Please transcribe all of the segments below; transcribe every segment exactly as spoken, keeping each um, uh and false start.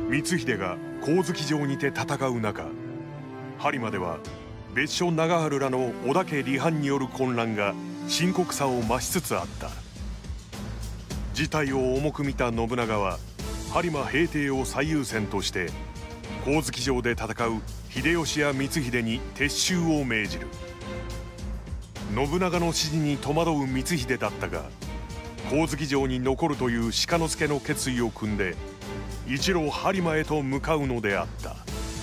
光秀が上月城にて戦う中、播磨では別所長春らの織田家離反による混乱が深刻さを増しつつあった。事態を重く見た信長は播磨平定を最優先として上月城で戦う秀吉や光秀に撤収を命じる。信長の指示に戸惑う光秀だったが、上月城に残るという鹿之助の決意を組んで一路播磨へと向かうのであった。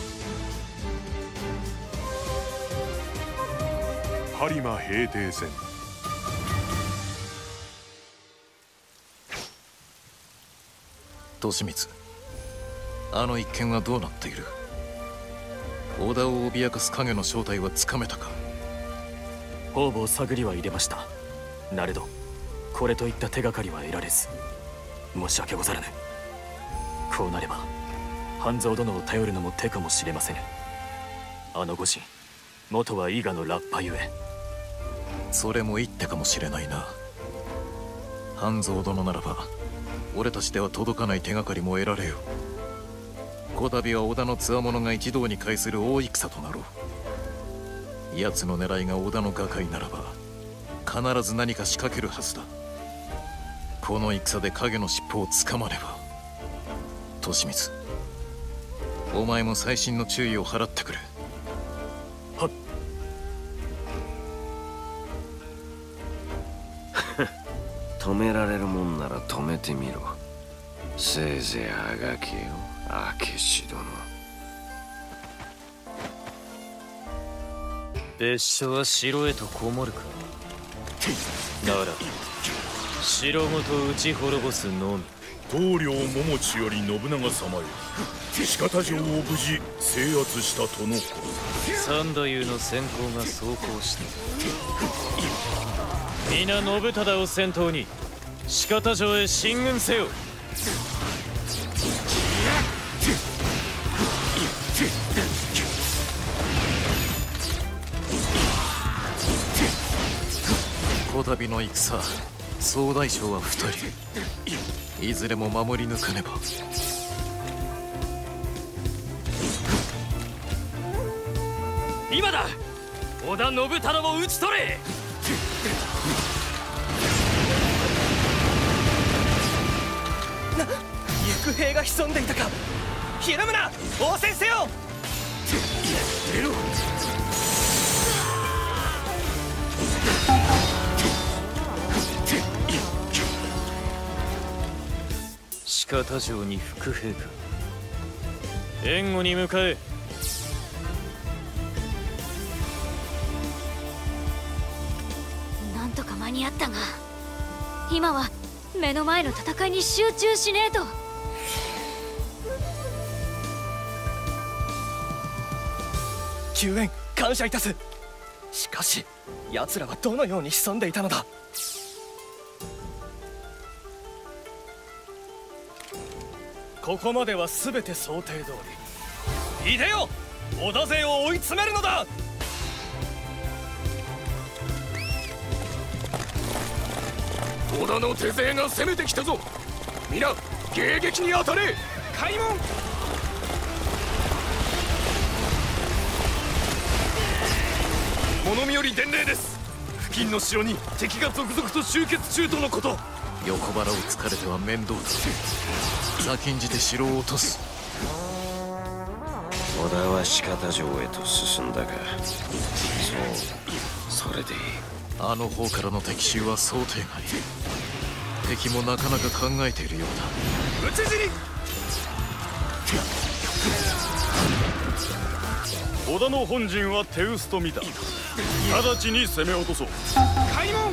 播磨平定戦。 利光、あの一件はどうなっている？織田を脅かす影の正体はつかめたか？ 方々探りは入れました。なれどこれといった手がかりは得られず、申し訳ござらぬ。こうなれば半蔵殿を頼るのも手かもしれませぬ。あの御人、元は伊賀のラッパゆえ。 それも一手かもしれないな。半蔵殿ならば俺たちでは届かない手がかりも得られよう。こたびは織田の強者が一堂に会する大戦となろう。奴の狙いが織田の瓦解ならば必ず何か仕掛けるはずだ。この戦で影の尻尾をつかまねば。利光、お前も細心の注意を払ってくれ。 はっ。 止められるもんなら止めてみろ。せいぜいあがけよ、明智殿。 別所は城へとこもるか。なら城ごと討ち滅ぼすのみ。 棟梁桃地より信長様へ鹿田城を無事制圧したとのこと。 三太夫の先行が走行して皆信忠を先頭に鹿田城へ進軍せよ。 こたびの戦、総大将は二人。いずれも守り抜かねば。 今だ、織田信忠を討ち取れ。 な、行く兵が潜んでいたか。ひるむな、応戦せよ。 出ろ。 鹿田城に伏兵か。援護に向かえ。 なんとか間に合ったが、今は目の前の戦いに集中しねえと。 救援感謝いたす。しかし奴らはどのように潜んでいたのだ。ここまでは全て想定通り。いでよ、織田勢を追い詰めるのだ。 織田の手勢が攻めてきたぞ。皆迎撃に当たれ。 開門。 物見より伝令です。付近の城に敵が続々と集結中とのこと。 横腹を突かれては面倒だ。先んじて城を落とす。 織田は鹿田城へと進んだが、そう、それでいい。 あの方からの敵襲は想定外。敵もなかなか考えているようだ。 討ち死に。 織田の本陣は手薄と見た。直ちに攻め落とそう。 開門。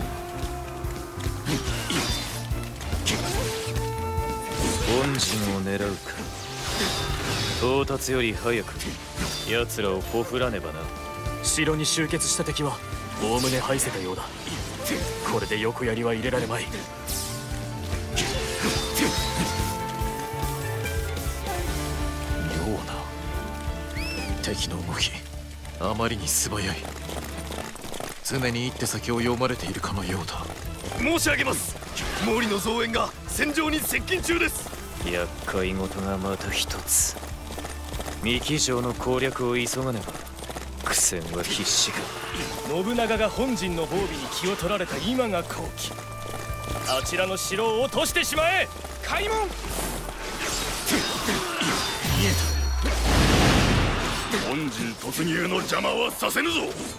本陣を狙うか。到達より早く奴らをほふらねばな。 城に集結した敵はおおむね敗せたようだ。これで横槍は入れられまい。 妙な敵の動き、あまりに素早い。常に一手先を読まれているかのようだ。 申し上げます。毛利の増援が戦場に接近中です。 厄介事がまた一つ。三木城の攻略を急がねば苦戦は必至か。 信長が本陣の防備に気を取られた今が好機。あちらの城を落としてしまえ。開門。 本陣突入の邪魔はさせぬぞ。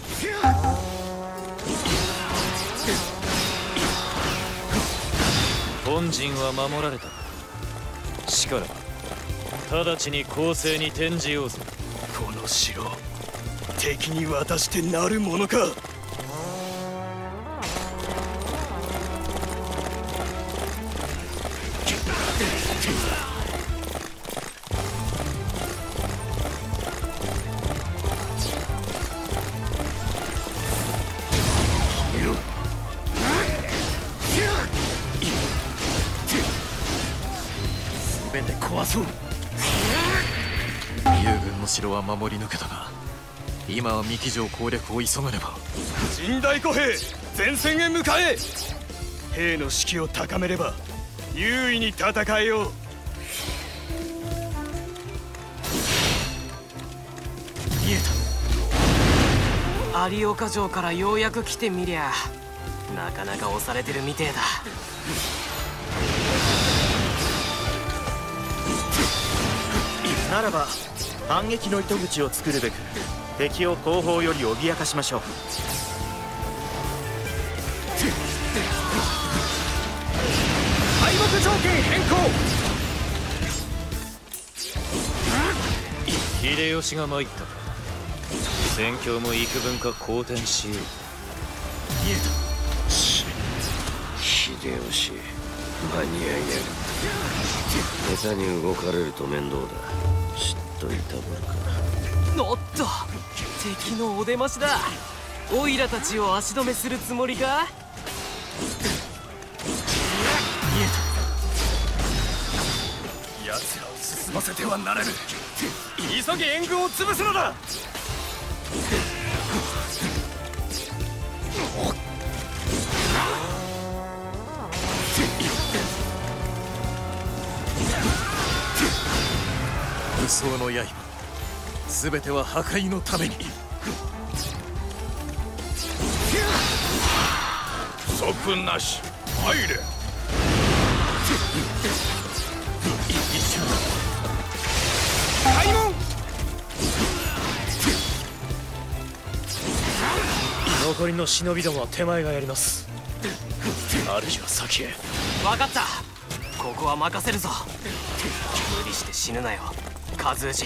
本陣は守られた。しからば直ちに攻勢に転じようぞ。 この城敵に渡してなるものか。 全て壊そう。 友軍の城は守り抜けたが、今は三木城攻略を急がねば。 陣大歩兵前線へ向かえ。兵の士気を高めれば優位に戦えよう。 見えた。有岡城からようやく来てみりゃなかなか押されてるみてえだ。 ならば反撃の糸口を作るべく敵を後方より脅かしましょう。 敗北条件変更。 秀吉が参ったか。戦況も幾分か好転しよう。 見えた。 秀吉間に合いやがった。下手に動かれると面倒だ。しっといたぶるか。 おっと、敵のお出ましだ。オイラたちを足止めするつもりか。見えた。奴らを進ませてはならぬ。急げ援軍を潰すのだ。 武装の刃、全ては破壊のために。 不足なし入れ。 開門。残りの忍びどもは手前がやります。主は先へ。 分かった。ここは任せるぞ。無理して死ぬなよ和氏。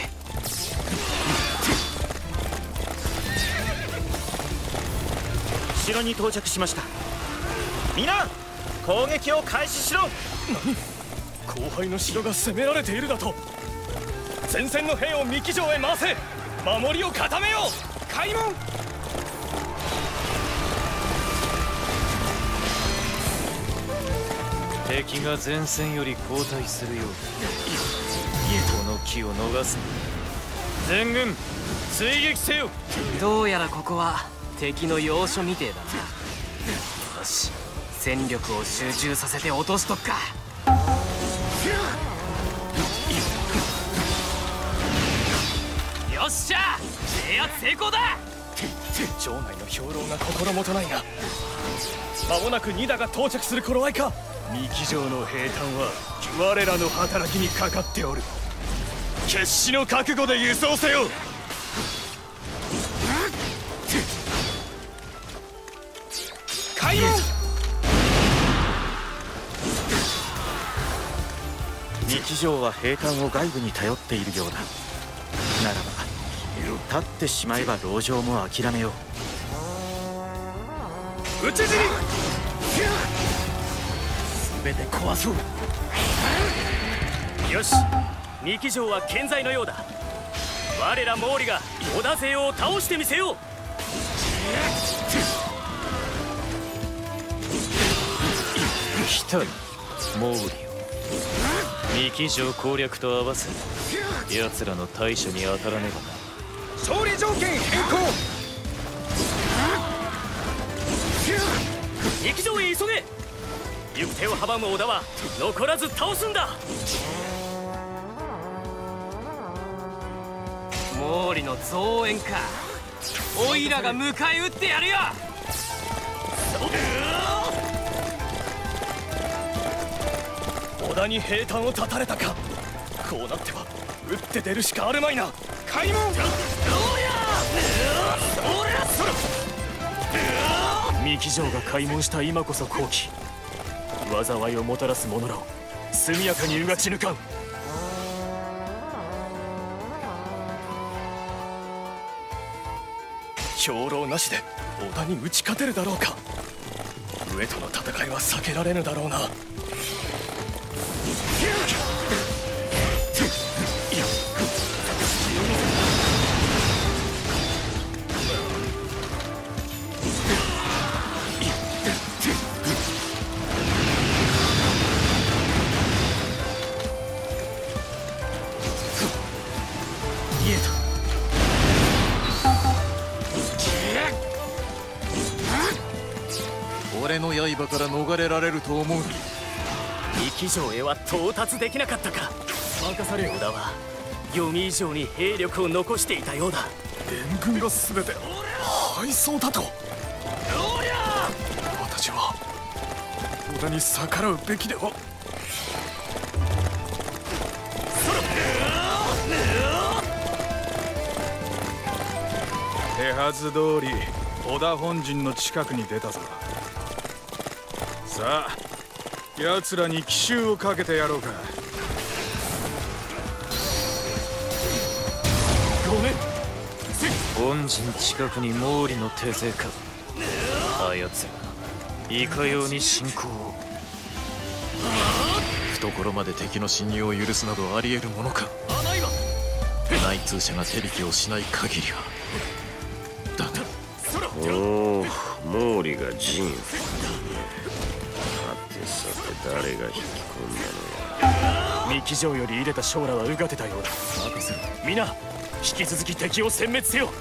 城に到着しました。皆攻撃を開始しろ。 何、後輩の城が攻められているだと。前線の兵を三木城へ回せ。守りを固めよう。開門。 敵が前線より後退するようだ。この機を逃すな。全軍追撃せよ。 どうやらここは敵の要所みてえだな。よし、戦力を集中させて落としとくか。よっしゃ、制圧成功だ。 城内の兵糧が心もとないが、間もなく二打が到着する頃合いか。三木城の兵站は我らの働きにかかっておる。決死の覚悟で輸送せよ。開門。 三木城は兵站を外部に頼っているようだ。ならば立ってしまえば籠城も諦めよう。討ち死に。 全て壊そう。 よし、三木城は健在のようだ。我ら毛利が織田勢を倒してみせよう。 来たり毛利よ。三木城攻略と合わせ奴らの対処に当たらねばな。 勝利条件変更。三木城へ急げ。行く手を阻む織田は残らず倒すんだ。 利の増援か。おいらが迎え撃ってやるよ。織田に平坦を断たれたか。こうなっては撃って出るしかあるまいな。開門。 三木城が開門した今こそ好機。災いをもたらす者らを速やかにうがち抜かん。 兵糧なしで織田に打ち勝てるだろうか。上との戦いは避けられぬだろうな。 俺の刃から逃れられると思う。 三木城へは到達できなかったか。任されよ。織田は読み以上に兵力を残していたようだ。 援軍が全て敗走だと。私は織田に逆らうべきでは。 手はず通り織田本陣の近くに出たぞ。さあ奴らに奇襲をかけてやろうか。 ごめん。 本陣近くに毛利の手勢か。あやつらいかように侵攻を。 懐まで敵の侵入を許すなどあり得るものか。内通者が手引きをしない限りは。だがおお、毛利が陣を。さてさて誰が引き込んだのや。 三木城より入れた将らはうがてたようだ。皆引き続き敵を殲滅せよ。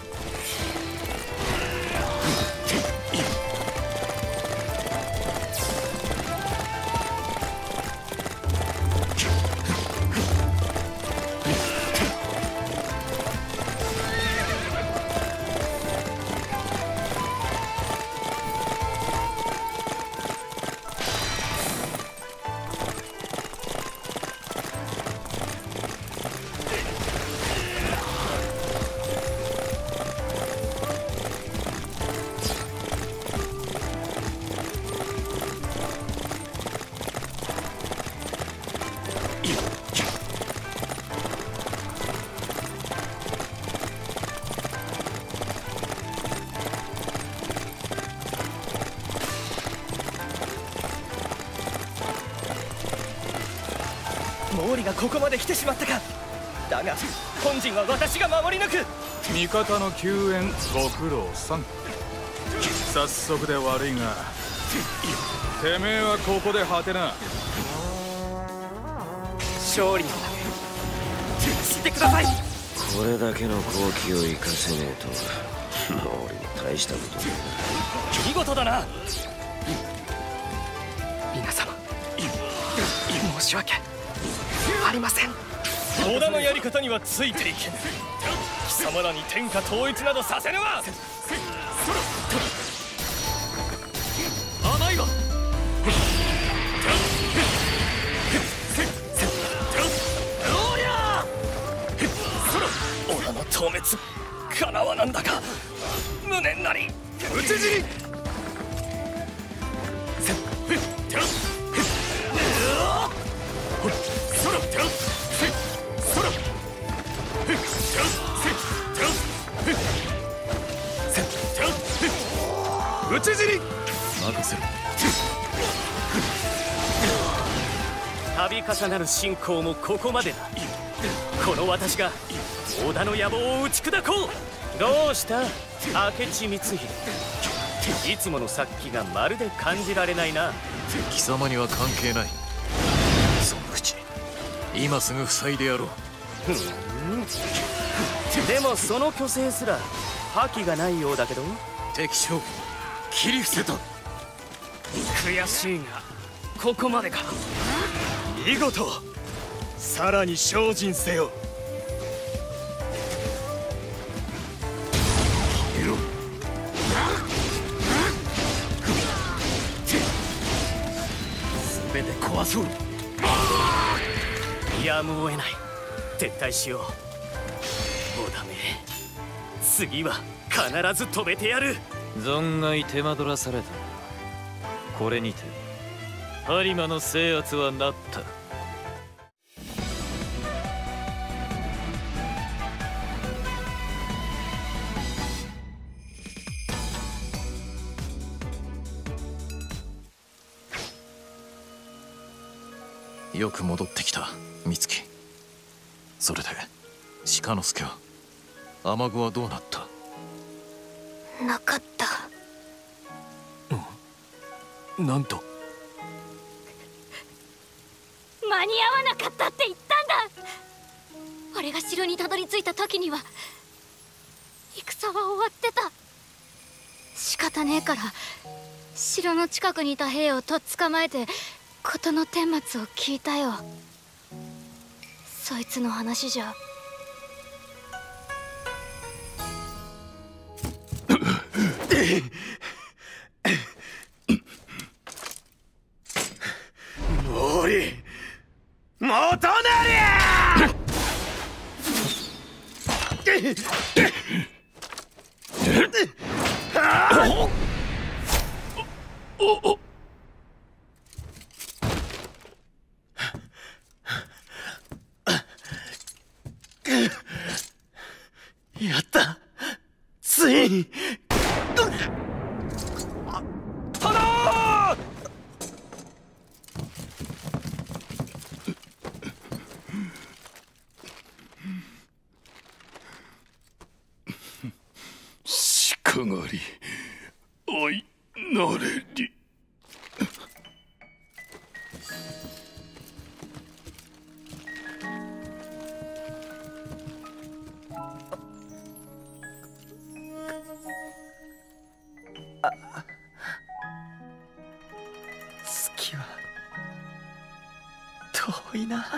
毛利がここまで来てしまったか。だが本陣は私が守り抜く。 味方の救援ご苦労さん。早速で悪いがてめえはここで果てな。 勝利のため知ってください。 これだけの好機を生かせねえと毛利も大したことね見事だな。皆様申し訳ありません。織田のやり方にはついていけぬ。貴様らに天下統一などさせぬわ。甘いわ。織田の討滅かなわなんだか。無念なり討ち死に。討ち死に。 任せろ。 度重なる侵攻もここまでだ。この私が織田の野望を打ち砕こう。どうした明智光秀。いつもの殺気がまるで感じられないな。 貴様には関係ない。その口今すぐ塞いでやろう。 ふんでもその虚勢すら覇気がないようだけど。 敵将切り伏せた。 悔しいがここまでか。見事。さらに精進せよ。 争う。やむを得ない。撤退しよう。おだめ、次は必ず止めてやる。 存外手間取らされた。これにて播磨の制圧はなった。 よく戻ってきた美月。それで鹿之助は、雨具はどうなった？ なかった。 うん、なんと。 間に合わなかったって言ったんだ。俺が城にたどり着いた時には戦は終わってた。仕方ねえから城の近くにいた兵をとっ捕まえて事の顛末を聞いたよ。そいつの話じゃ毛利元就！やった、ついに。 鹿狩り相なれり。 月は遠いな。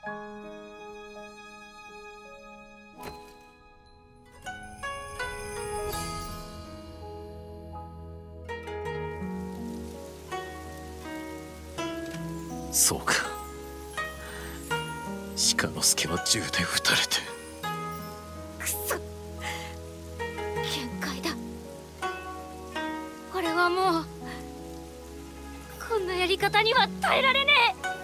そうか、鹿之助は銃で撃たれて。 くそ、限界だ。俺はもうこんなやり方には耐えられね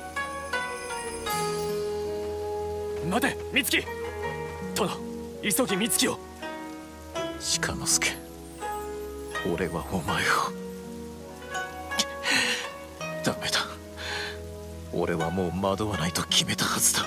え。待て美月。殿、急ぎ美月を。 鹿之助、俺はお前を。ダメだ、俺はもう惑わないと決めたはずだ。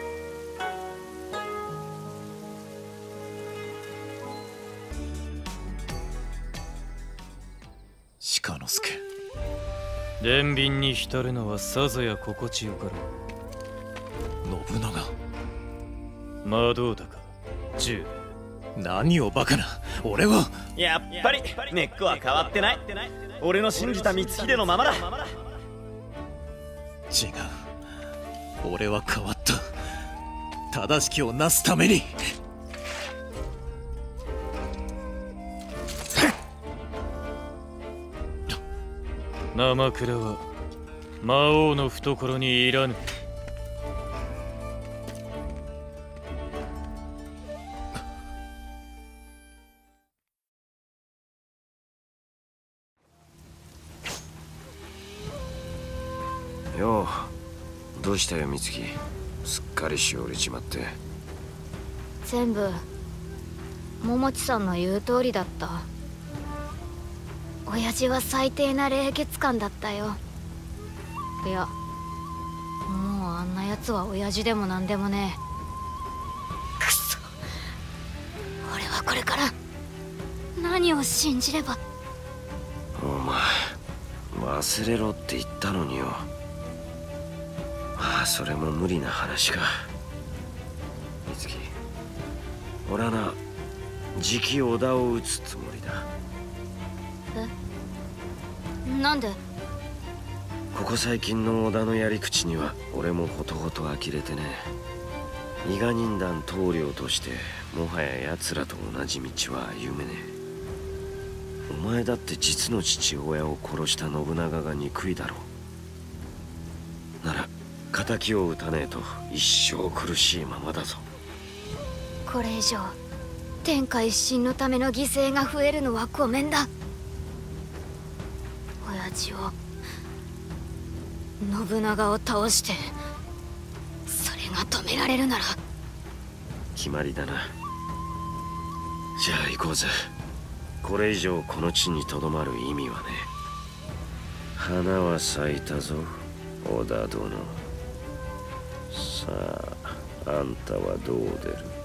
鹿之助、 憐憫に浸るのはさぞや心地よかろう。信長、 魔道だか十兵衛。 何をバカな。俺はやっぱり根っこは変わってない。俺の信じた光秀のままだ。 違う、俺は変わった。正しきをなすために。 生倉は魔王の懐にいらぬ。 よう、どうしたよ美月。すっかりしおれちまって。 全部桃地さんの言う通りだった。親父は最低な冷血感だったよ。いや、もうあんなやつは親父でもなんでもねえ。くそ、俺はこれから何を信じれば。 お前忘れろって言ったのによ。まあそれも無理な話か。美月、俺はな、次期織田を討つつもりだ。 え、なんで？ ここ最近の織田のやり口には俺もほとほと呆れてね。伊賀忍団棟梁としてもはや奴らと同じ道は歩めねえ。お前だって実の父親を殺した信長が憎いだろう。 敵を討たねえと一生苦しいままだぞ。 これ以上天下一新のための犠牲が増えるのはごめんだ。親父を信長を倒してそれが止められるなら。 決まりだな。じゃあ行こうぜ。これ以上この地にとどまる意味はね。花は咲いたぞ織田殿。さああんたはどう出る？